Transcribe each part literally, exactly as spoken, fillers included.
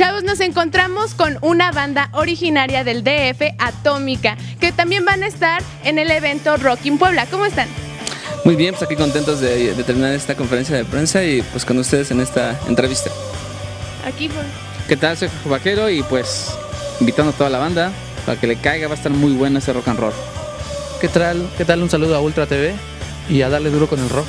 Chavos, nos encontramos con una banda originaria del D F, Atómica, que también van a estar en el evento Rockin Puebla. ¿Cómo están? Muy bien, pues aquí contentos de, de terminar esta conferencia de prensa y pues con ustedes en esta entrevista. Aquí pues. ¿Qué tal? Soy Jorge Vaquero y pues invitando a toda la banda para que le caiga, va a estar muy bueno ese rock and roll. ¿Qué tal? ¿Qué tal? Un saludo a Ultra T V y a darle duro con el rock.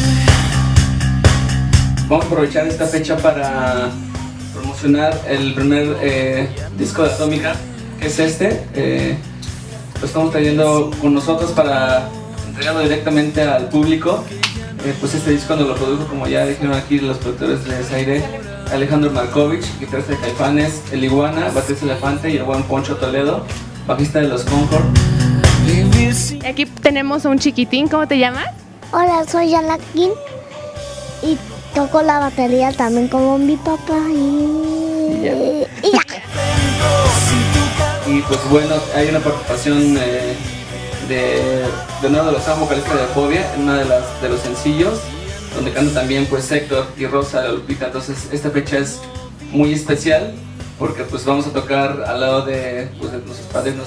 Vamos a aprovechar esta fecha para promocionar el primer eh, disco de Atómica, que es este. Eh, lo estamos trayendo con nosotros para entregarlo directamente al público. Eh, pues este disco nos lo produjo, como ya dijeron aquí los productores de Zaire, Alejandro Markovich, guitarrista de Caifanes, el Iguana, baterista Elefante, y el buen Poncho Toledo, bajista de los Concord. Aquí tenemos a un chiquitín, ¿cómo te llamas? Hola, soy Anakin y toco la batería también como mi papá y, ya. y ya. Y pues bueno, hay una participación eh, de, de uno de los vocalistas de Fobia en uno de, las, de los sencillos, donde canta también pues Héctor y Rosa la Lupita. Entonces esta fecha es muy especial porque pues vamos a tocar al lado de, pues, de nuestros padrinos.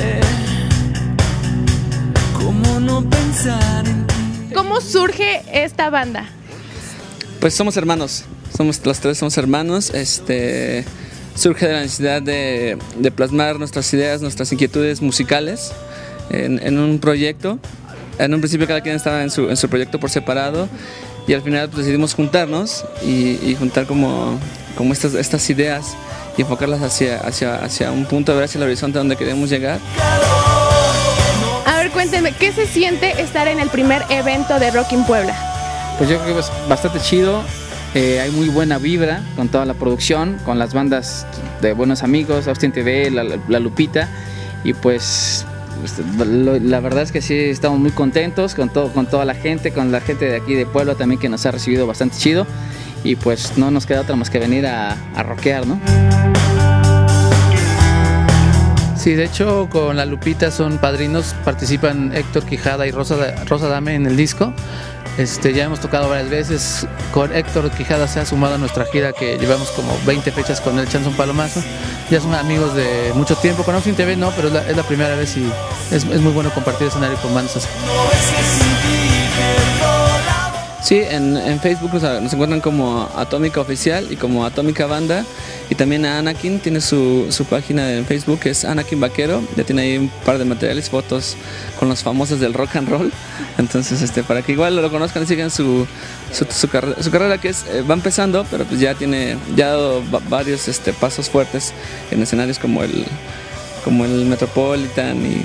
¿Cómo no pensar en ti? ¿Cómo surge esta banda? Pues somos hermanos, somos los tres somos hermanos. Este surge de la necesidad de, de plasmar nuestras ideas, nuestras inquietudes musicales en, en un proyecto. En un principio cada quien estaba en su, en su proyecto por separado y al final pues, decidimos juntarnos y, y juntar como, como estas, estas ideas y enfocarlas hacia, hacia, hacia un punto, a ver hacia el horizonte donde queremos llegar. A ver, cuéntenme, ¿qué se siente estar en el primer evento de Rockin Puebla? Pues yo creo que es bastante chido, eh, hay muy buena vibra con toda la producción, con las bandas de buenos amigos, Austin T V, la, la Lupita, y pues lo, la verdad es que sí estamos muy contentos con, todo, con toda la gente, con la gente de aquí de Puebla también que nos ha recibido bastante chido, y pues no nos queda otra más que venir a, a rockear, ¿no? Sí, de hecho con la Lupita son padrinos, participan Héctor Quijada y Rosa, Rosa Dame en el disco. Este, ya hemos tocado varias veces, con Héctor Quijada se ha sumado a nuestra gira que llevamos como veinte fechas con el Chanson Palomazo. Ya son amigos de mucho tiempo, con Austin T V no, pero es la, es la primera vez y es, es muy bueno compartir escenario con bandas así. Sí, en, en Facebook nos, nos encuentran como Atómica Oficial y como Atómica Banda, y también a Anakin tiene su, su página en Facebook, que es Anakin Vaquero, ya tiene ahí un par de materiales, fotos con los famosos del rock and roll, entonces este para que igual lo conozcan y sigan su, su, su, carrera, su carrera que es, eh, va empezando, pero pues ya tiene ya ha dado varios este, pasos fuertes en escenarios como el, como el Metropolitan y...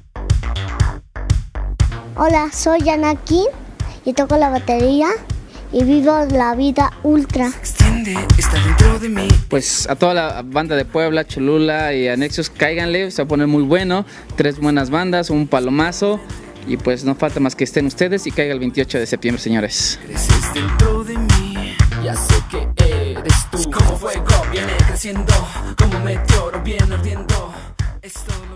Hola, soy Anakin y toco la batería y vivo la vida ultra. Pues a toda la banda de Puebla, Cholula y anexos, cáiganle, se va a poner muy bueno. Tres buenas bandas, un palomazo, y pues no falta más que estén ustedes y caiga el veintiocho de septiembre, señores. Creces dentro de mí, ya sé que eres tú. Como fuego viene creciendo, como meteoro viene ardiendo. Esto